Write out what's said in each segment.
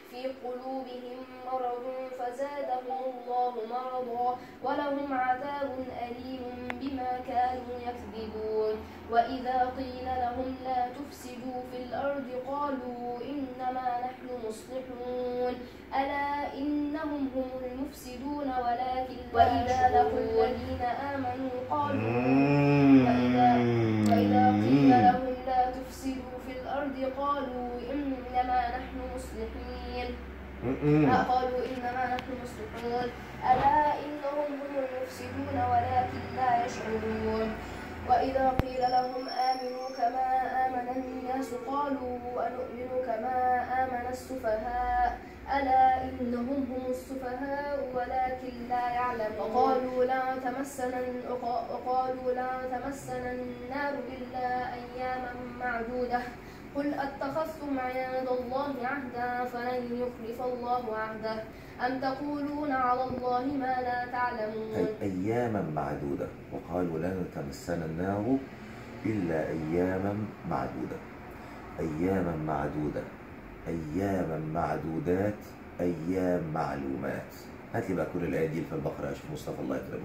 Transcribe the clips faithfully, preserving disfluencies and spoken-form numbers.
في قلوبهم مرض فزادهم الله مرضا ولهم عذاب أليم بما كانوا يكذبون وإذا قيل لهم لا تفسدوا في الأرض قالوا إنما نحن مصلحون ألا إنهم هم المفسدون ولكن وإذا لقوا الذين آمنوا قالوا وإذا, وإذا قيل لهم لا تفسدوا في الأرض قالوا إنما نحن مصلحين قالوا إنما نحن مصلحون ألا إنهم هم المفسدون ولكن لا يشعرون وإذا قيل لهم آمنوا كما آمن الناس قالوا أنؤمن كما آمن السفهاء ألا إنهم هم السفهاء ولكن لا يعلمون وقالوا لا تمسنا وقالوا لا تمسنا النار إلا أياما معدودة قل أتخذتم عند الله عهدا فلن يخلف الله عهده أم تقولون على الله ما لا تعلمون أياما معدودة وقالوا لن تمسنا النار إلا أياما معدودة أياما معدودة أياما معدودات أيام معلومات. هات لي بقى كل الآيات دي في البقرة يا شيخ مصطفى الله يكرمك.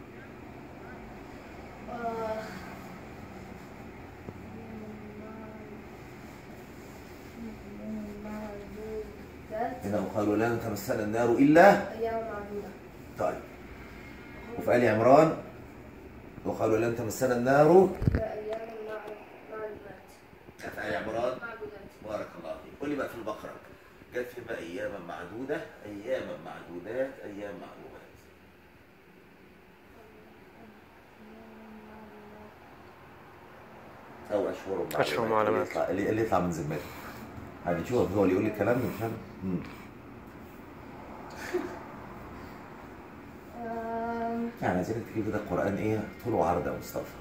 هنا وقالوا لن تمسنا النار إلا أيام معدودة. طيب وفي آل عمران وقالوا لن تمسنا النار إلا أيام معلومات. في آل عمران بارك الله فيك. قول لي بقى في البقرة جت في بقى أياما معدودة أياما معدودات أيام معلومات. أو أشهر معلومات. أشهر معلومات. اللي يطلع, اللي يطلع من ذمته. يعني شوف هو اللي يقول لي الكلام ده مش أنا. يعني عايزينك تجيب كده القرآن إيه طول وعرض يا مصطفى.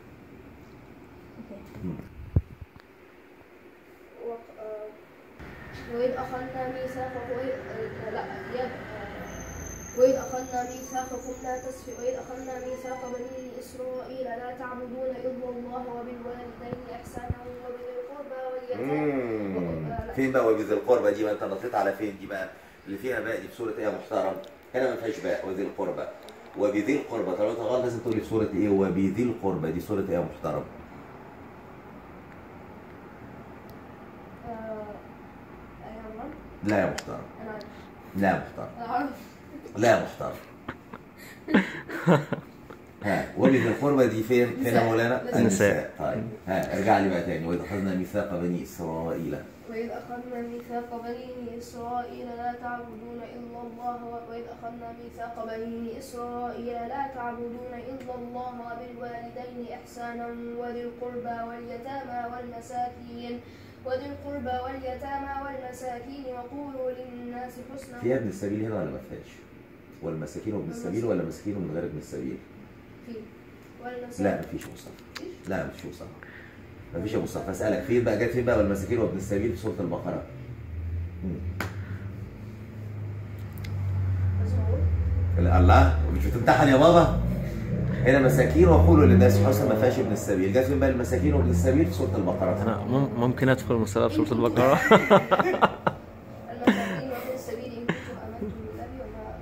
وإذ أخذنا ميثاقكم لا وإذ أخذنا ميثاقكم لا تسفكون وإذ أخذنا ميثاق بني إسرائيل لا تعبدون إلا الله وبالوالدين إحسانا وبذي القربى واليتامى. فين بقى وبذي القربى دي بقى أنت نطيت على فين دي بقى؟ اللي فيها باء دي في سورة إيه يا محترم؟ هنا ما فيهاش باء وذي القربى. وبذي القربى طالما أنت غلط لازم تقول لي في سورة إيه؟ وبذي القربى دي سورة إيه يا محترم؟ لا يا محترم. لا يا محترم. لا يا محترم. ها وبذي القربى دي فين؟ فين يا مولانا؟ النساء. طيب ها ارجع لي بقى تاني. وإذ أخذنا ميثاق بني إسرائيل. وإذ أخذنا ميثاق بني إسرائيل لا تعبدون إلا الله وإذ أخذنا ميثاق بني إسرائيل لا تعبدون إلا الله وبالوالدين إحسانا وذي القربى واليتامى والمساكين وذي القربى واليتامى والمساكين وقولوا للناس حسنا. فيها ابن السبيل هنا ولا ما فيهاش؟ والمساكين وابن السبيل ولا مساكين ومن غير ابن السبيل؟ في والمساكين. لا مفيش مصطفى. لا مفيش مصطفى. مفيش يا مصطفى. اسألك فين بقى جت فين بقى والمساكين وابن السبيل في سورة البقرة؟ الله مش بتمتحن يا بابا؟ هنا مساكين وقولوا للناس حسنا ما فيهاش ابن السبيل. جت فين بقى المساكين وابن السبيل في سورة البقرة؟ أنا ممكن أدخل مسابقة في سورة البقرة؟ المساكين وابن السبيل إن كنتم آمنتم بالله وما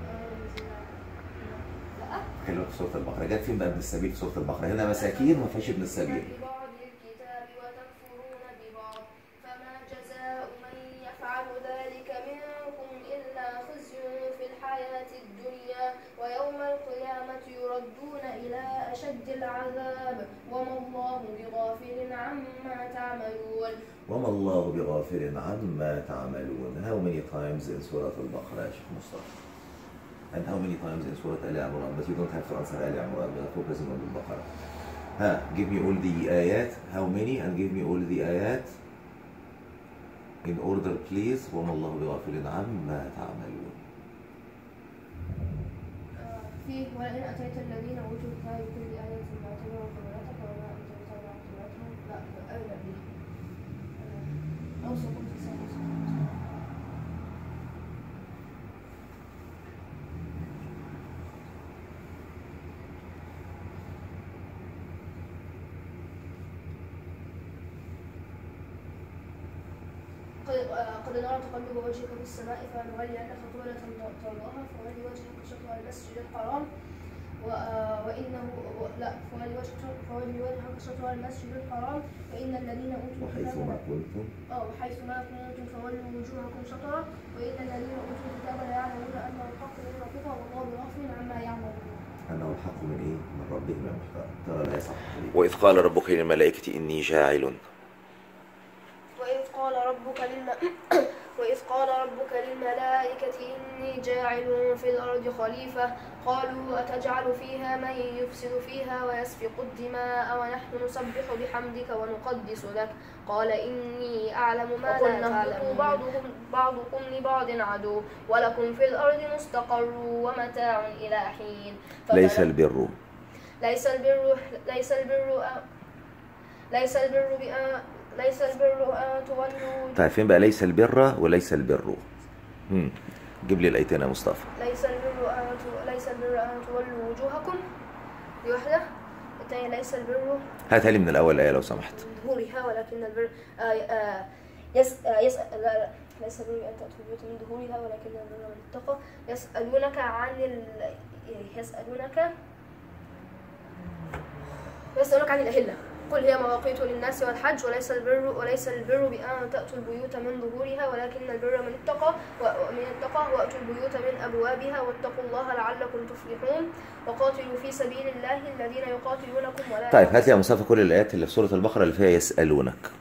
لا حلوة في سورة البقرة. جت فين بقى ابن السبيل في سورة البقرة؟ هنا مساكين وما فيهاش ابن السبيل. ببعض الكتاب وتكفرون ببعض فما جزاء من يفعل ذلك منكم إلا خزي في الحياة الدنيا ويوم القيامة يردون إلى أشد العذاب وما الله بغافل عما تعملون. وما الله بغافل عما تعملون. How many times in سورة البقرة يا شيخ مصطفى؟ And how many times in سورة آل عمران? But you don't have to answer آل عمران. We are focusing on البقرة. ها give me all the آيات. How many? And give me all the آيات in order please. وما الله بغافل عما تعملون. فيه ولئن أتيت الذين أوتوا الكتاب بكل آية ما تبعوا قبلتك وما أنت تتبع قبلتهم لا أولى به. أوصكم في سنة قد نرى تقلب وجهك في السماء فنولينك قبلة ترضاها فولي وجهك شطر المسجد الحرام وإنه لا فولي وجهك فولي وجهك شطر المسجد الحرام وإن الذين أوتوا وحيث ما كنتم اه وحيث ما كنتم فولوا وجوهكم شطرا وإن الذين أوتوا الكتاب لا يعلمون أنه الحق من ربك والله بغافل عما يعملون. أنه الحق من إيه؟ من ربهم يا محترم. ترى الآية صح. وإذ قال ربك للملائكة إني جاعل وإذ قال ربك للم... وإذ قال ربك للملائكة إني جاعل في الأرض خليفة قالوا أتجعل فيها من يفسد فيها ويسفك الدماء ونحن نسبح بحمدك ونقدس لك قال إني أعلم ما لا تعلمون بعضكم بعضكم لبعض عدو ولكم في الأرض مستقر ومتاع إلى حين. ليس البر ليس البر ليس البر ليس البر بأ ليس البر أن تولوا. طيب فين بقى ليس البر وليس البر؟ امم جيب لي الايتين يا مصطفى. ليس البر أن ليس البر أن تولوا وجوهكم دي واحدة. الثانية ليس البر هاتها لي من الأول الآية لو سمحت. ظهورها ولكن البر آه آه يس آه يس لا لا ليس البر أن تأتوا البيوت من ظهورها ولكن البر من اتقى. يسألونك عن ال يسألونك يسألونك عن الأهلة قل هي مواقيت للناس والحج وليس البر وليس البر بأن تأتوا البيوت من ظهورها ولكن البر من اتقى ومن اتقى وأتوا البيوت من أبوابها واتقوا الله لعلكم تفلحون وقاتلوا في سبيل الله الذين يقاتلونكم ولا. طيب هات يا مصطفى كل الآيات اللي في سورة البقرة اللي فيها يسألونك.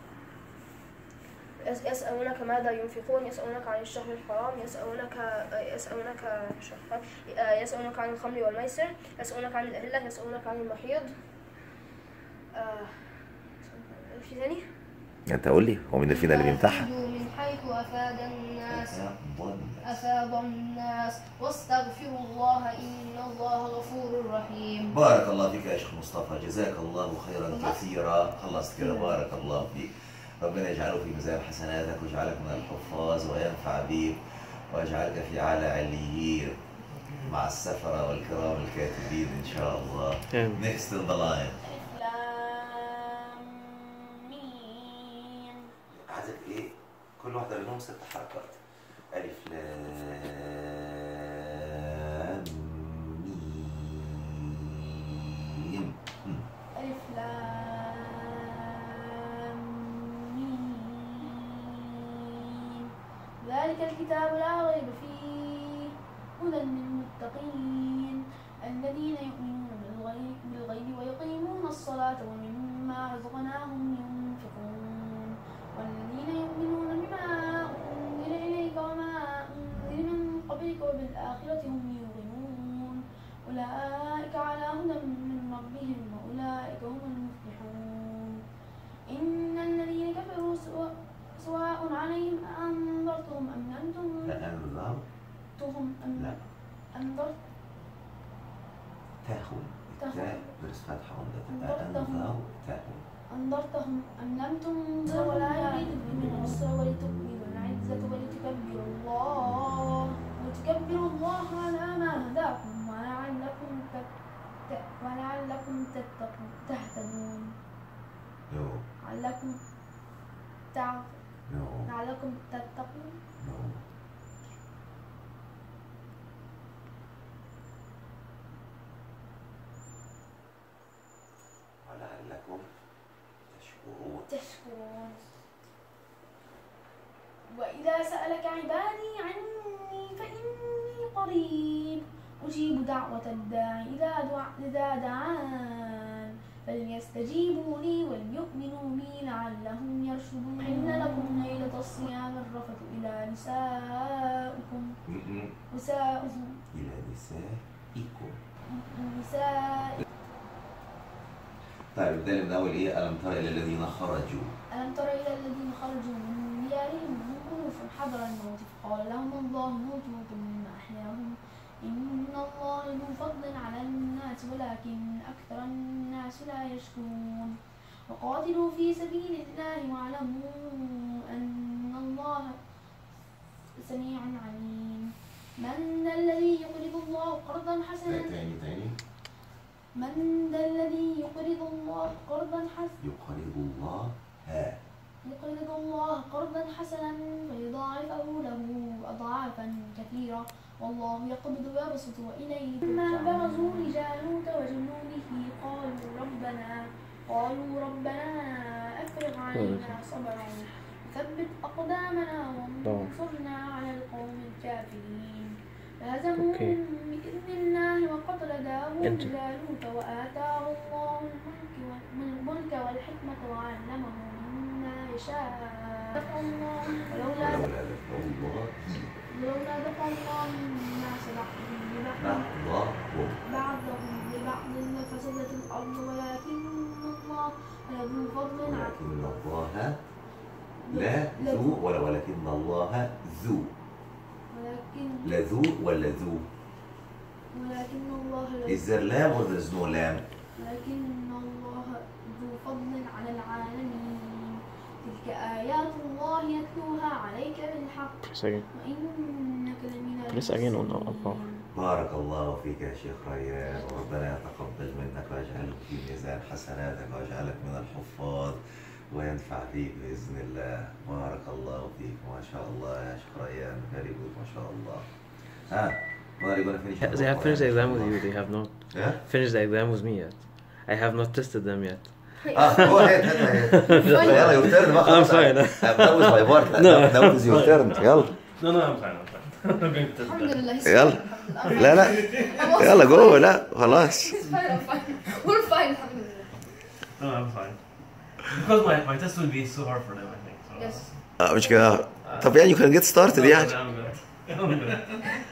يسألونك ماذا ينفقون يسألونك عن الشهر الحرام يسألونك يسألونك يسألونك عن الخمر والميسر يسألونك عن الأهلة يسألونك عن المحيض. آه. في ثاني؟ انت قول لي هو مين فينا اللي بيمتحن؟ من حيث أفاد الناس أفاض الناس واستغفروا الله إن الله غفور رحيم. بارك الله فيك يا شيخ مصطفى جزاك الله خيرا كثيرا. خلصت كده بارك الله فيك. ربنا يجعله في ميزان حسناتك ويجعلك من الحفاظ وينفع بيك ويجعلك في اعلى عليين مع السفرة والكرام الكاتبين ان شاء الله. Next in the line. عايزك ايه؟ كل واحدة منهم ست حركات. ألف لام ميم. ألف لام ميم ذلك الكتاب لا ريب فيه هدى للمتقين الذين يؤمنون بالغيب ويقيمون الصلاة ومما رزقناهم ينفقون والذين يؤمنون بما أنزل إليك وما أنزل من قبلك وبالآخرة هم يوقنون أولئك على هدى من ربهم وأولئك هم المفلحون. إن الذين كفروا سواء عليهم أنذرتهم أم لم تنذرهم أم لا أنذرت تاخون تاء بس فتحة أنذرتهم تاخون أنذرتهم أم لم تنذر ولا يريد من العسر ولتكملوا العزة ولتكبروا الله ولتكبروا الله على ما هداكم ولعلكم ولعلكم تهتدون. No. لعلكم تع No. لعلكم تتقون. No. ولعلكم تشكرون. تشكرون. وإذا سألك عبادي عني فإني قريب أجيب دعوة الداعي إذا دعان فليستجيبوا لي وليؤمنوا بي لعلهم يرشدون. إن لكم ليلة الصيام الرفث إلى نسائكم نسائكم إلى نسائكم نساء. طيب بداية من أول إيه؟ ألم تر إلى الذين خرجوا ألم تر إلى الذين خرجوا من ديارهم وهم حذر الموت فقال لهم الله موتوا ثم أحياهم إن الله ذو فضل على الناس ولكن أكثر الناس لا يشكرون. وقاتلوا في سبيل الله واعلموا أن الله سميع عليم. من ذا الذي يقرض الله قرضا حسنا تاني تاني من ذا الذي يقرض الله قرضا حسنا يقرض الله ها يقرض الله قرضا حسنا فيضاعفه له أضعافا كثيرة والله يقبض ويبسط وإليه ما برزوا لجالوت وجنوده قالوا ربنا قالوا ربنا أفرغ علينا صبرا وثبت أقدامنا وانصرنا على القوم الكافرين فهزموهم بإذن الله وقتل داوود جالوت وآتاه الله الملك والحكمة وعلمه مما يشاء الله ولولا ولولا دفع الله الناس بعضهم ببعض لفسدت الأرض ولكن الله لذو فضل ولكن الله لا ذو ولا ولكن الله ذو ولكن لذو ولا ذو؟ ولكن الله Is there lamb or there is no lamb? ولكن الله ذو فضل على العالمين تلك آيات الله يتلوها عليك بالحق وإنك لمن المرسلين. بارك الله فيك يا شيخ ريان وربنا يتقبل منك ويجعله في ميزان حسناتك ويجعلك من الحفاظ وينفع فيك بإذن الله. بارك الله فيك ما شاء الله يا شيخ ريان. Very good ما شاء الله. ها When are you going to finish? They have finished the exam with you. They have not yeah? finished the exam with me yet. I have not tested them yet. Ah, go ahead. يلا your turn. I'm fine. That was my part. No, that was your turn. يلا. No, no, I'm fine. I'm fine. I'm going to test الحمد them. لله. يلا. لا لا. يلا جو. لا خلاص. We're fine. الحمد لله. No, I'm fine. Because my my test will be so hard for them, I think. So. Yes. آه مش كده. طب يعني you can get started No, يعني. I'm good. I'm good.